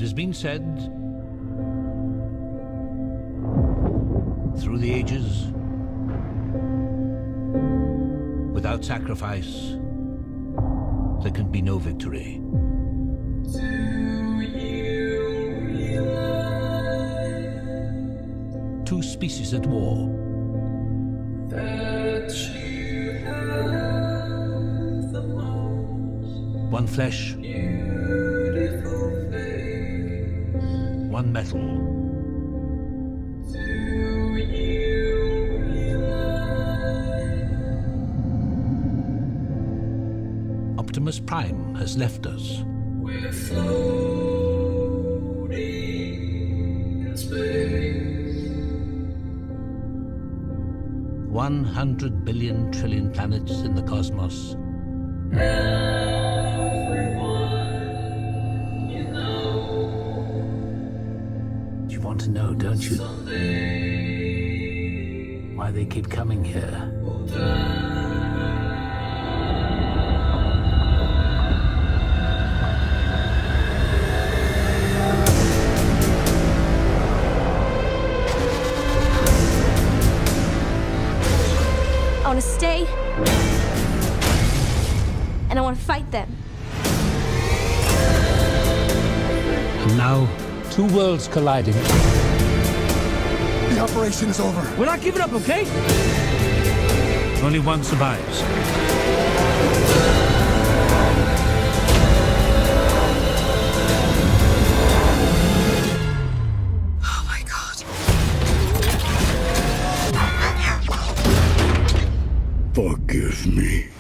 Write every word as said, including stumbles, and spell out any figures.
has been said, through the ages, without sacrifice, there can be no victory. Do you realize Two species at war. that you have the most One flesh, beautiful face? one metal. Do you realize Optimus Prime has left us. we're floating in space? One hundred billion trillion planets in the cosmos. Everyone you know You want to know, don't you, someday why they keep coming here? will die. I want to stay, and I want to fight them. And now, two worlds colliding. The operation is over. We're not giving up, okay? Only one survives. Oh my God. Forgive me.